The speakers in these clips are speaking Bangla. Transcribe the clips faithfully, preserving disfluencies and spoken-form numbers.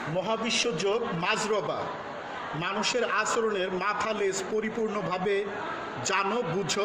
মহাবিশ্ব যোগ মাজরবা মানুষের আচরণের মাথা লেজ পরিপূর্ণভাবে জানো বুঝো,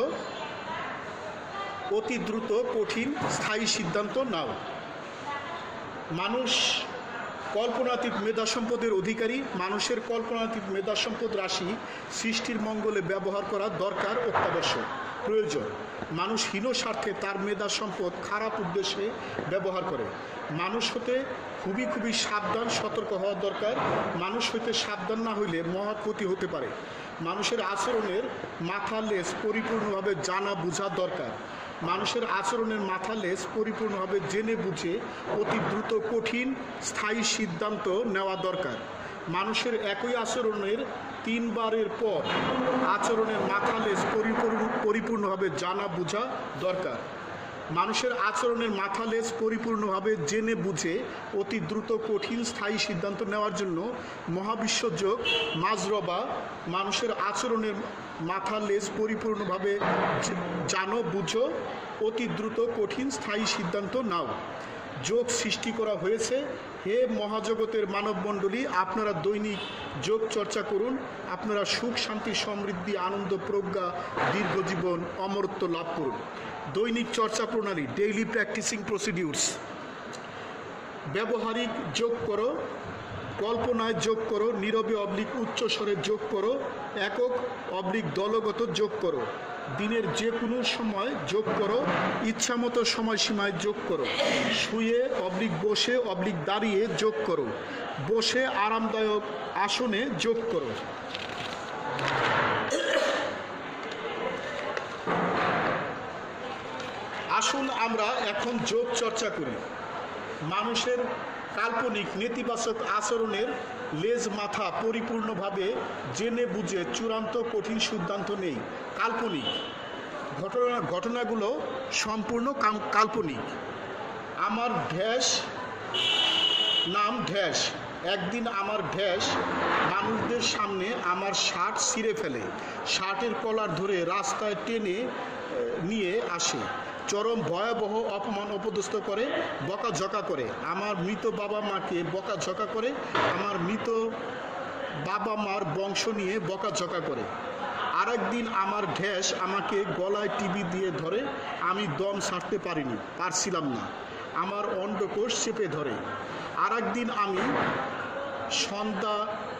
অতি দ্রুত কঠিন স্থায়ী সিদ্ধান্ত নাও। মানুষ কল্পনাতীত মেধা সম্পদের অধিকারী। মানুষের কল্পনাতীত মেধা সম্পদ রাশি সৃষ্টির মঙ্গলে ব্যবহার করা দরকার, অত্যাবশ্যক, প্রয়োজন। মানুষ হীন স্বার্থে তার মেধা সম্পদ খারাপ উদ্দেশ্যে ব্যবহার করে। মানুষ হতে খুবই খুবই সাবধান, সতর্ক হওয়া দরকার। মানুষ হইতে সাবধান না হইলে মহৎ ক্ষতি হতে পারে। মানুষের আচরণের মাথা লেজ পরিপূর্ণভাবে জানা বোঝা দরকার। মানুষের আচরণের মাথা লেজ পরিপূর্ণভাবে জেনে বুঝে অতি দ্রুত কঠিন স্থায়ী সিদ্ধান্ত নেওয়া দরকার। মানুষের একই আচরণের তিনবারের পর আচরণের মাথা লেজ পরিপূর্ণ পরিপূর্ণভাবে জানা বোঝা দরকার। মানুষের আচরণের মাথা লেজ পরিপূর্ণভাবে জেনে বুঝে অতি দ্রুত কঠিন স্থায়ী সিদ্ধান্ত নেওয়ার জন্য মহাবিশ্ব যোগ মাজরবা মানুষের আচরণের মাথা লেজ পরিপূর্ণভাবে জানো বুঝো, অতি দ্রুত কঠিন স্থায়ী সিদ্ধান্ত নাও যোগ সৃষ্টি করা হয়েছে। হে মহাজগতের মানবমণ্ডলী, আপনারা দৈনিক যোগ চর্চা করুন। আপনারা সুখ, শান্তি, সমৃদ্ধি, আনন্দ, প্রজ্ঞা, দীর্ঘজীবন, অমরত্ব লাভ করুন। দৈনিক চর্চা প্রণালী, ডেইলি প্র্যাকটিসিং প্রসিডিউরস। ব্যবহারিক যোগ করো, কল্পনায় যোগ করো, নীরবে অবলিক উচ্চস্বরে যোগ করো, একক অবলিক দলগত যোগ করো, দিনের যে কোনো সময় যোগ করো, ইচ্ছামতো সময়সীমায় যোগ করো, শুয়ে অবলিক বসে অবলিক দাঁড়িয়ে যোগ করো, বসে আরামদায়ক আসনে যোগ করো। আসুন আমরা এখন যোগ চর্চা করি। মানুষের কাল্পনিক নেতিবাচক আচরণের লেজ মাথা পরিপূর্ণভাবে জেনে বুঝে চূড়ান্ত কঠিন সিদ্ধান্ত নেই। কাল্পনিক ঘটনা ঘটনাগুলো সম্পূর্ণ কাল্পনিক। আমার ঢ্যাস নাম ঢ্যাস। একদিন আমার ঢ্যাস মানুষদের সামনে আমার শার্ট ছিঁড়ে ফেলে, শার্টের কলার ধরে রাস্তায় টেনে নিয়ে আসে, চরম ভয়াবহ অপমান অপদস্থ করে, বকাঝকা করে। আমার মৃত বাবা মাকে বকাঝকা করে, আমার মৃত বাবা মার বংশ নিয়ে বকাঝকা করে। আর একদিন আমার ঢ্যাস আমাকে গলায় টিভি দিয়ে ধরে, আমি দম ছাড়তে পারিনি পারছিলাম না, আমার অন্ডকোষ চেপে ধরে। আর একদিন আমি সন্ধ্যা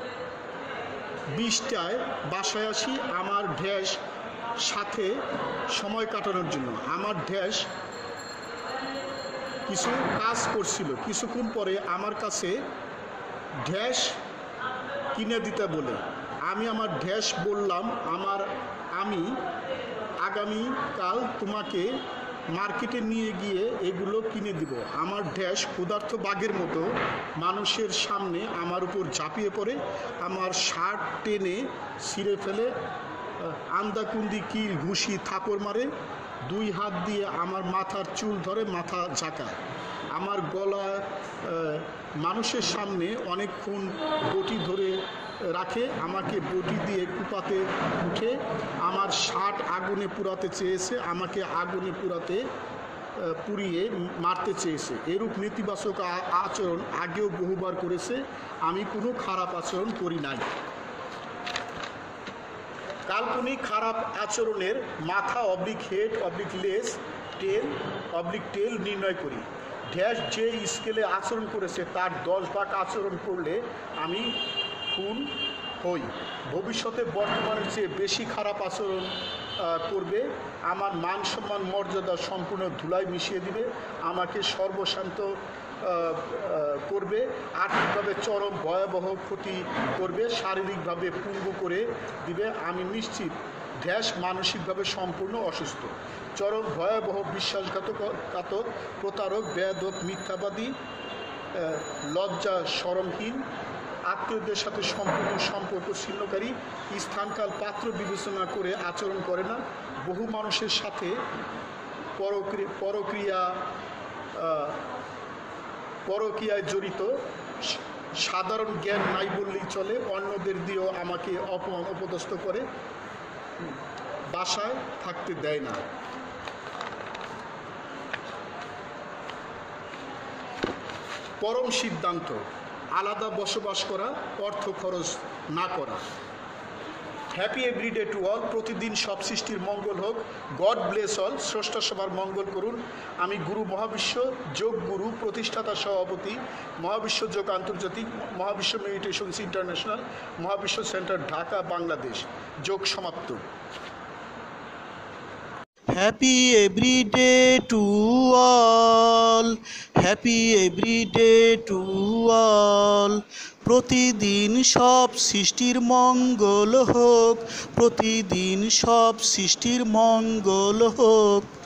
বিশটায় বাসায় আসি আমার ঢ্যাস সাথে সময় কাটানোর জন্য। আমার ঢ্যাস কিছু কাজ করছিল, কিছুক্ষণ পরে আমার কাছে ঢ্যাস কিনে দিতে বলে আমি আমার ঢ্যাস বললাম, আমার আমি আগামীকাল তোমাকে মার্কেটে নিয়ে গিয়ে এগুলো কিনে দিব। আমার ঢ্যাস ক্ষুধার্ত বাঘের মতো মানুষের সামনে আমার উপর ঝাঁপিয়ে পড়ে, আমার শার্ট টেনে ছিঁড়ে ফেলে, আন্দাকুন্দি কিল ঘুষি থাপড় মারে, দুই হাত দিয়ে আমার মাথার চুল ধরে মাথা ঝাঁকায়, আমার গলা মানুষের সামনে অনেকক্ষণ বটি ধরে রাখে, আমাকে বটি দিয়ে কুপাতে উঠে, আমার শার্ট আগুনে পুরাতে চেয়েছে, আমাকে আগুনে পুরাতে পুড়িয়ে মারতে চেয়েছে। এরূপ নেতিবাচক আচরণ আগেও বহুবার করেছে, আমি কোনো খারাপ আচরণ করি নাই। কাল্পনিক খারাপ আচরণের মাথা অবলিক হেড অবলিক লেজ টেল অবলিক টেল নির্ণয় করি। ড্যাশ যে স্কেলে আচরণ করেছে তার দশ ভাগ আচরণ করলে আমি খুন হই। ভবিষ্যতে বর্তমানের চেয়ে বেশি খারাপ আচরণ করবে, আমার মান সম্মান মর্যাদা সম্পূর্ণ ধুলায় মিশিয়ে দিবে, আমাকে সর্বশান্ত করবে, আর্থিকভাবে চরম ভয়াবহ ক্ষতি করবে, শারীরিকভাবে পঙ্গু করে দিবে। আমি নিশ্চিত ঢ্যাস মানসিকভাবে সম্পূর্ণ অসুস্থ, চরম ভয়াবহ বিশ্বাসঘাতক ঘাতক প্রতারক, বেয়াদব, মিথ্যাবাদী, লজ্জা শরমহীন, আত্মীয়দের সাথে সম্পূর্ণ সম্পর্ক ছিন্নকারী, স্থানকাল পাত্র বিবেচনা করে আচরণ করে না, বহু মানুষের সাথে পরক্রিয়া পরক্রিয়া পরকীয়ায় জড়িত, সাধারণ জ্ঞান নাই বললেই চলে, অন্যদের দিয়েও আমাকে অপমান অপদস্থ করে, বাসায় থাকতে দেয় না। পরম সিদ্ধান্ত, আলাদা বসবাস করা, অর্থ খরচ না করা। হ্যাপি এভরিডে টু অল, প্রতিদিন সব সৃষ্টির মঙ্গল হোক। গড ব্লেস অল, স্রষ্টা সবার মঙ্গল করুন। আমি গুরু মহাবিশ্ব যোগ গুরু, প্রতিষ্ঠাতা সভাপতি, মহাবিশ্ব যোগ আন্তর্জাতিক, মহাবিশ্ব মেডিটেশনস ইন্টারন্যাশনাল, মহাবিশ্ব সেন্টার, ঢাকা, বাংলাদেশ। যোগ সমাপ্ত। Happy everyday to all, happy everyday to all, প্রতিদিন সব সৃষ্টির মঙ্গল হোক, প্রতিদিন সব সৃষ্টির মঙ্গল হোক।